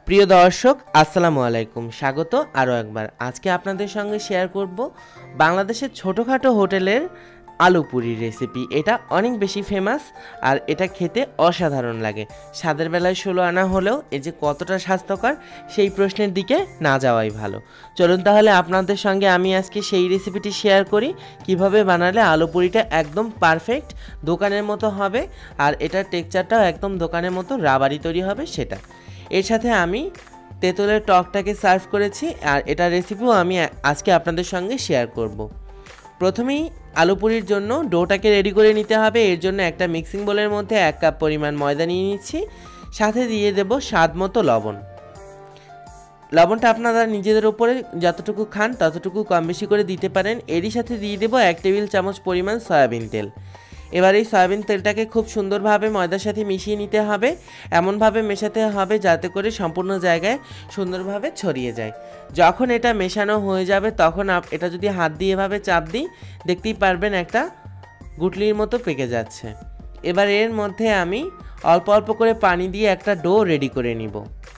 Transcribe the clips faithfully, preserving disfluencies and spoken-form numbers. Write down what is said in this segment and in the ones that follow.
প্রিয় দর্শক আসসালামু আলাইকুম, স্বাগত আরও একবার। আজকে আপনাদের সঙ্গে শেয়ার করব বাংলাদেশের ছোটোখাটো হোটেলের আলু পুরি রেসিপি। এটা অনেক বেশি ফেমাস আর এটা খেতে অসাধারণ লাগে। স্বাদের বেলায় ষোলো আনা হলেও এই যে কতটা স্বাস্থ্যকর সেই প্রশ্নের দিকে না যাওয়াই ভালো। চলুন তাহলে আপনাদের সঙ্গে আমি আজকে সেই রেসিপিটি শেয়ার করি, কিভাবে বানালে আলু পুরিটা একদম পারফেক্ট দোকানের মতো হবে আর এটার টেক্সচারটাও একদম দোকানের মতো রাবারি তৈরি হবে সেটা। এর সাথে আমি তেঁতুলের টকটাকে সার্ভ করেছি আর এটার রেসিপিও আমি আজকে আপনাদের সঙ্গে শেয়ার করব। প্রথমেই আলু পুরির জন্য ডোটাকে রেডি করে নিতে হবে। এর জন্য একটা মিক্সিং বোলের মধ্যে এক কাপ পরিমাণ ময়দা নিয়ে নিচ্ছি, সাথে দিয়ে দেব স্বাদ মতো লবণ। লবণটা আপনারা নিজেদের উপরে যতটুকু খান ততটুকু কম বেশি করে দিতে পারেন। এরই সাথে দিয়ে দেব এক টেবিল চামচ পরিমাণ সয়াবিন তেল। এবার এই সয়াবিন তেলটাকে খুব সুন্দরভাবে ময়দার সাথে মিশিয়ে নিতে হবে, এমনভাবে মেশাতে হবে যাতে করে সম্পূর্ণ জায়গায় সুন্দরভাবে ছড়িয়ে যায়। যখন এটা মেশানো হয়ে যাবে তখন এটা যদি হাত দিয়ে এভাবে চাপ দিই, দেখতেই পারবেন একটা গুটলির মতো পেকে যাচ্ছে। এবার এর মধ্যে আমি অল্প অল্প করে পানি দিয়ে একটা ডো রেডি করে নিব।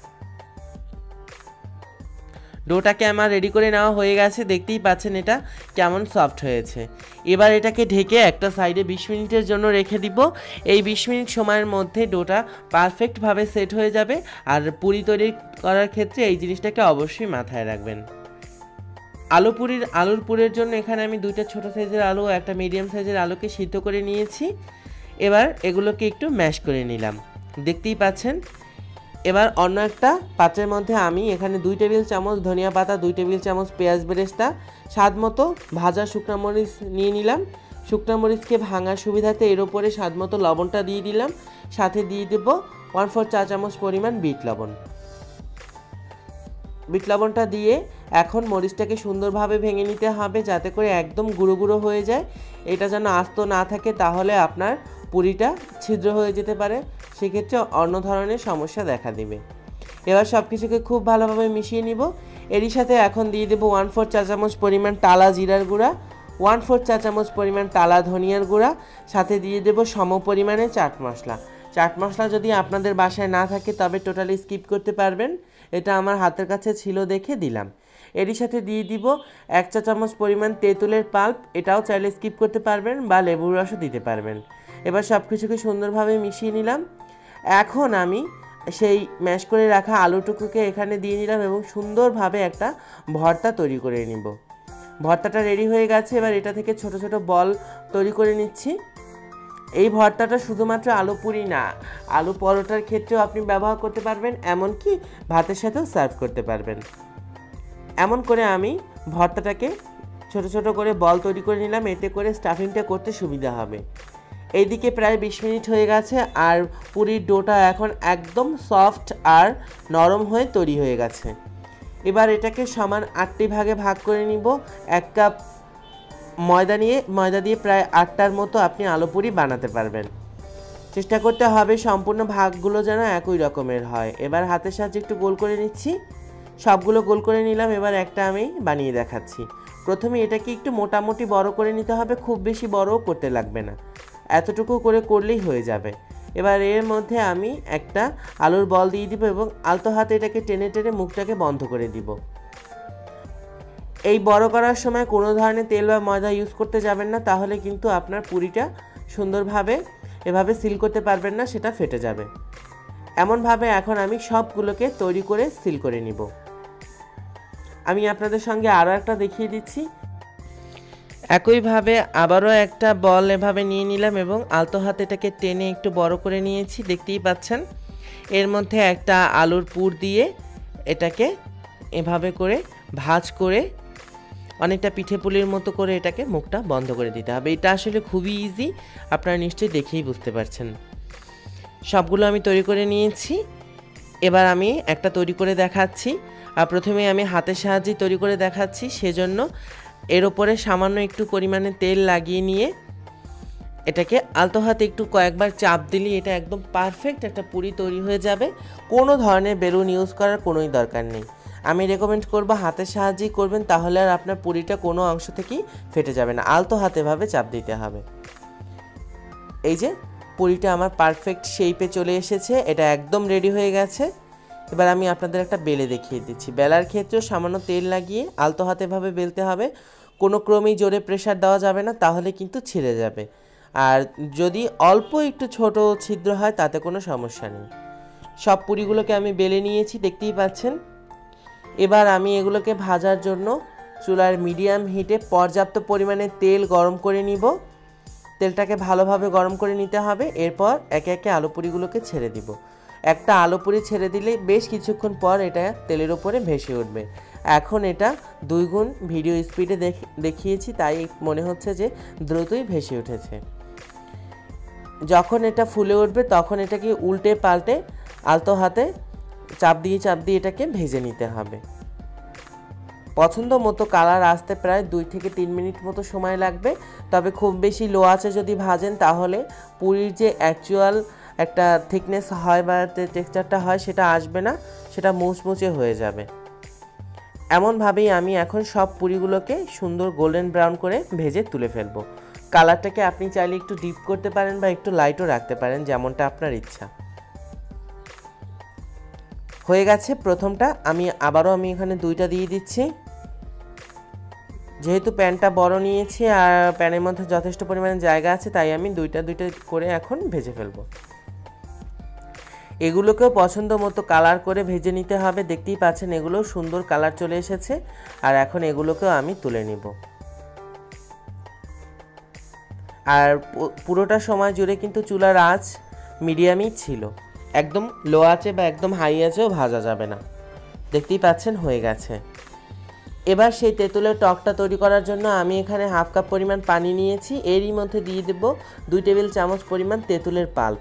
ডোটাকে আমার রেডি করে নেওয়া হয়ে গেছে, দেখতেই পাচ্ছেন এটা কেমন সফট হয়েছে। এবার এটাকে ঢেকে একটা সাইডে বিশ মিনিটের জন্য রেখে দিব। এই বিশ মিনিট সময়ের মধ্যে ডোটা পারফেক্টভাবে সেট হয়ে যাবে। আর পুরি তৈরি করার ক্ষেত্রে এই জিনিসটাকে অবশ্যই মাথায় রাখবেন। আলু পুরির আলুর পুরের জন্য এখানে আমি দুইটা ছোটো সাইজের আলু একটা মিডিয়াম সাইজের আলুকে সিদ্ধ করে নিয়েছি। এবার এগুলোকে একটু ম্যাশ করে নিলাম, দেখতেই পাচ্ছেন। এবার অন্য একটা পাত্রের মধ্যে আমি এখানে দুই টেবিল চামচ ধনিয়া পাতা, দুই টেবিল চামচ পেঁয়াজ বেরেস্তা, স্বাদ মতো ভাজা শুকনা মরিচ নিয়ে নিলাম। শুকনা মরিচকে ভাঙার সুবিধাতে এর ওপরে স্বাদ মতো লবণটা দিয়ে দিলাম, সাথে দিয়ে দেব ওয়ান ফোর চা চামচ পরিমাণ বিট লবণ। বিট লবণটা দিয়ে এখন মরিচটাকে সুন্দরভাবে ভেঙে নিতে হবে যাতে করে একদম গুঁড়ো গুঁড়ো হয়ে যায়। এটা যেন আস্ত না থাকে, তাহলে আপনার পুরিটা ছিদ্র হয়ে যেতে পারে, সেক্ষেত্রে অন্য ধরনের সমস্যা দেখা দিবে। এবার সব কিছুকে খুব ভালোভাবে মিশিয়ে নিব। এরই সাথে এখন দিয়ে দেবো ওয়ান ফোর চা চামচ পরিমাণ টালা জিরার গুঁড়া, ওয়ান ফোর চা চামচ পরিমাণ টালা ধনিয়ার গুঁড়া, সাথে দিয়ে দেবো সম পরিমাণে চাট মশলা। চাট মশলা যদি আপনাদের বাসায় না থাকে তবে টোটালি স্কিপ করতে পারবেন, এটা আমার হাতের কাছে ছিল দেখে দিলাম। এরই সাথে দিয়ে দিব এক চা চামচ পরিমাণ তেঁতুলের পাল্প, এটাও চাইলে স্কিপ করতে পারবেন বা লেবুর রসও দিতে পারবেন। এবার সব কিছুকে সুন্দরভাবে মিশিয়ে নিলাম। এখন আমি সেই ম্যাশ করে রাখা আলুটুকুকে এখানে দিয়ে নিলাম এবং সুন্দরভাবে একটা ভর্তা তৈরি করে নিব। ভর্তাটা রেডি হয়ে গেছে, এবার এটা থেকে ছোট ছোট বল তৈরি করে নিচ্ছি। এই ভর্তাটা শুধুমাত্র আলু পুরি না, আলু পরোটার ক্ষেত্রেও আপনি ব্যবহার করতে পারবেন, এমনকি ভাতের সাথেও সার্ভ করতে পারবেন। এমন করে আমি ভর্তাটাকে ছোট ছোট করে বল তৈরি করে নিলাম, এতে করে স্টাফিংটা করতে সুবিধা হবে। এইদিকে প্রায় বিশ মিনিট হয়ে গেছে আর পুরির ডোটা এখন একদম সফট আর নরম হয়ে তৈরি হয়ে গেছে। এবার এটাকে সমান আটটি ভাগে ভাগ করে নিব। এক কাপ ময়দা নিয়ে ময়দা দিয়ে প্রায় আটটার মতো আপনি আলু পুরি বানাতে পারবেন। চেষ্টা করতে হবে সম্পূর্ণ ভাগগুলো যেন একই রকমের হয়। এবার হাতের সাহায্যে একটু গোল করে নিচ্ছি, সবগুলো গোল করে নিলাম। এবার একটা আমি বানিয়ে দেখাচ্ছি। প্রথমে এটাকে একটু মোটামুটি বড় করে নিতে হবে, খুব বেশি বড়ও করতে লাগবে না, এতটুকু করে করলেই হয়ে যাবে। এবার এর মধ্যে আমি একটা আলুর বল দিয়ে দিব এবং আলতো হাতে এটাকে টেনে টেনে মুখটাকে বন্ধ করে দিব। এই বড় করার সময় কোনো ধরনের তেল বা ময়দা ইউজ করতে যাবেন না, তাহলে কিন্তু আপনার পুরিটা সুন্দরভাবে এভাবে সিল করতে পারবেন না, সেটা ফেটে যাবে। এমনভাবে এখন আমি সবগুলোকে তৈরি করে সিল করে নিব। আমি আপনাদের সঙ্গে আরও একটা দেখিয়ে দিচ্ছি। একইভাবে আবারও একটা বল এভাবে নিয়ে নিলাম এবং আলতো হাতে এটাকে টেনে একটু বড় করে নিয়েছি, দেখতেই পাচ্ছেন। এর মধ্যে একটা আলুর পুর দিয়ে এটাকে এভাবে করে ভাঁজ করে অনেকটা পিঠে পুলির মতো করে এটাকে মুখটা বন্ধ করে দিতে হবে। এটা আসলে খুবই ইজি, আপনারা নিশ্চয়ই দেখেই বুঝতে পারছেন। সবগুলো আমি তৈরি করে নিয়েছি। এবার আমি একটা তৈরি করে দেখাচ্ছি। আর প্রথমে আমি হাতের সাহায্যে তৈরি করে দেখাচ্ছি, সেজন্য এর ওপরে সামান্য একটু পরিমাণে তেল লাগিয়ে নিয়ে এটাকে আলতো হাতে একটু কয়েকবার চাপ দিলে এটা একদম পারফেক্ট একটা পুরি তৈরি হয়ে যাবে। কোনো ধরনের বেলুন ইউজ করার কোনোই দরকার নেই। আমি রেকমেন্ড করব হাতের সাহায্যেই করবেন, তাহলে আর আপনার পুরিটা কোনো অংশ থেকেই ফেটে যাবে না। আলতো হাতে ভাবে চাপ দিতে হবে। এই যে পুরিটা আমার পারফেক্ট শেপে চলে এসেছে, এটা একদম রেডি হয়ে গেছে। এবার আমি আপনাদের একটা বেলে দেখিয়ে দিচ্ছি। বেলার ক্ষেত্রেও সামান্য তেল লাগিয়ে আলতো হাতে ভাবে বেলতে হবে, কোনো ক্রমেই জোরে প্রেসার দেওয়া যাবে না, তাহলে কিন্তু ছিঁড়ে যাবে। আর যদি অল্প একটু ছোট ছিদ্র হয় তাতে কোনো সমস্যা নেই। সব পুরিগুলোকে আমি বেলে নিয়েছি, দেখতেই পাচ্ছেন। এবার আমি এগুলোকে ভাজার জন্য চুলার মিডিয়াম হিটে পর্যাপ্ত পরিমাণে তেল গরম করে নিব। তেলটাকে ভালোভাবে গরম করে নিতে হবে। এরপর একে একে আলু পুরিগুলোকে ছেড়ে দিব। একটা আলু পুরি ছেড়ে দিলে বেশ কিছুক্ষণ পর এটা তেলের উপরে ভেসে উঠবে। এখন এটা দুই গুণ ভিডিও স্পিডে দেখিয়েছি, তাই মনে হচ্ছে যে দ্রুতই ভেসে উঠেছে। যখন এটা ফুলে উঠবে তখন এটাকে উল্টে পাল্টে আলতো হাতে চাপ দিয়ে চাপ দিয়ে এটাকে ভেজে নিতে হবে। পছন্দ মতো কালার আসতে প্রায় দুই থেকে তিন মিনিট মতো সময় লাগবে। তবে খুব বেশি লো আঁচে যদি ভাজেন তাহলে পুরির যে অ্যাকচুয়াল একটা থিকনেস হয় বা টেক্সচারটা হয় সেটা আসবে না, সেটা মুচমুচে হয়ে যাবে। এমনভাবেই আমি এখন সব পুরিগুলোকে সুন্দর গোল্ডেন ব্রাউন করে ভেজে তুলে ফেলবো। কালারটাকে আপনি চাইলে একটু ডিপ করতে পারেন বা একটু লাইটও রাখতে পারেন, যেমনটা আপনার ইচ্ছা। হয়ে গেছে প্রথমটা, আমি আবারও আমি এখানে দুইটা দিয়ে দিচ্ছি। যেহেতু প্যানটা বড় নিয়েছি আর প্যানের মধ্যে যথেষ্ট পরিমাণে জায়গা আছে, তাই আমি দুইটা দুইটা করে এখন ভেজে ফেলবো। এগুলোকেও পছন্দ মতো কালার করে ভেজে নিতে হবে। দেখতেই পাচ্ছেন এগুলো সুন্দর কালার চলে এসেছে। আর এখন এগুলোকেও আমি তুলে নিব। আর পুরোটা সময় জুড়ে কিন্তু চুলার আঁচ মিডিয়ামই ছিল, একদম লো আঁচে বা একদম হাই আঁচেও ভাজা যাবে না। দেখতেই পাচ্ছেন হয়ে গেছে। এবার সেই তেঁতুলের টকটা তৈরি করার জন্য আমি এখানে হাফ কাপ পরিমাণ পানি নিয়েছি। এরই মধ্যে দিয়ে দেব দুই টেবিল চামচ পরিমাণ তেঁতুলের পাল্প।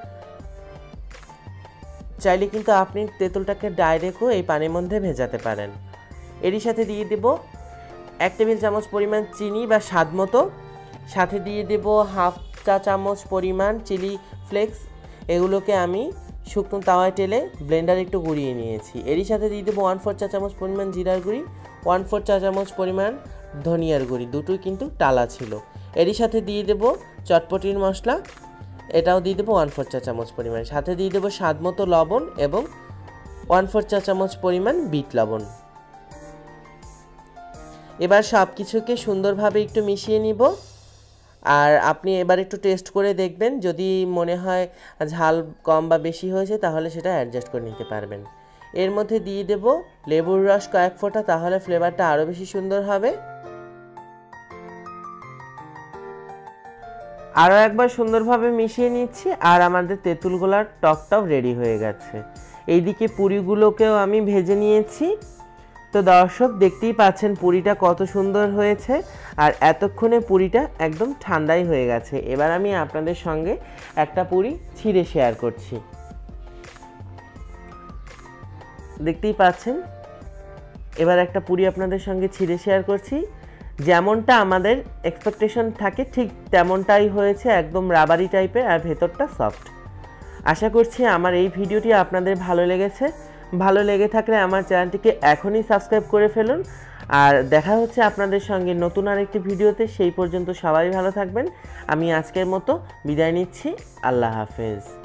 চাইলে কিন্তু আপনি তেঁতুলটাকে ডাইরেক্টও এই পানির মধ্যে ভেজাতে পারেন। এরই সাথে দিয়ে দেব এক টেবিল চামচ পরিমাণ চিনি বা স্বাদ মতো, সাথে দিয়ে দেব হাফ চা চামচ পরিমাণ চিলি ফ্লেক্স। এগুলোকে আমি শুকনো তাওয়ায় টেলে ব্লেন্ডারে একটু গুঁড়িয়ে নিয়েছি। এরই সাথে দিয়ে দেবো ওয়ান ফোর চা চামচ পরিমাণ জিরার গুঁড়ি, ওয়ান ফোর চা চামচ পরিমাণ ধনিয়ার গুঁড়ি, দুটোই কিন্তু টালা ছিল। এরই সাথে দিয়ে দেবো চটপটির মশলা, এটাও দিয়ে দেবো ওয়ান ফোর চা চামচ পরিমাণ। সাথে দিয়ে দেবো স্বাদ মতো লবণ এবং ওয়ান ফোর চা চামচ পরিমাণ বিট লবণ। এবার সব কিছুকে সুন্দরভাবে একটু মিশিয়ে নিব। আর আপনি এবার একটু টেস্ট করে দেখবেন, যদি মনে হয় ঝাল কম বা বেশি হয়েছে তাহলে সেটা অ্যাডজাস্ট করে নিতে পারবেন। এর মধ্যে দিয়ে দেব লেবুর রস কয়েক ফোঁটা, তাহলে ফ্লেভারটা আরও বেশি সুন্দর হবে। আরও একবার সুন্দরভাবে মিশিয়ে নিচ্ছি। আর আমাদের তেঁতুলগোলার টকটাও রেডি হয়ে গেছে। এইদিকে পুরিগুলোকেও আমি ভেজে নিয়েছি। তো দর্শক দেখতেই পাচ্ছেন পুরিটা কত সুন্দর হয়েছে। আর এতক্ষণে পুরিটা একদম ঠান্ডাই হয়ে গেছে। এবার আমি আপনাদের সঙ্গে একটা পুরি ছিঁড়ে শেয়ার করছি। দেখতেই পাচ্ছেন এবার একটা পুরি আপনাদের সঙ্গে ছিঁড়ে শেয়ার করছি। যেমনটা আমাদের এক্সপেকটেশন থাকে ঠিক তেমনটাই হয়েছে, একদম রাবারি টাইপের আর ভেতরটা সফট। আশা করছি আমার এই ভিডিওটি আপনাদের ভালো লেগেছে। ভালো লেগে থাকলে আমার চ্যানেলটিকে এখনই সাবস্ক্রাইব করে ফেলুন। আর দেখা হচ্ছে আপনাদের সঙ্গে নতুন আরেকটি ভিডিওতে। সেই পর্যন্ত সবাই ভালো থাকবেন। আমি আজকের মতো বিদায় নিচ্ছি। আল্লাহ হাফেজ।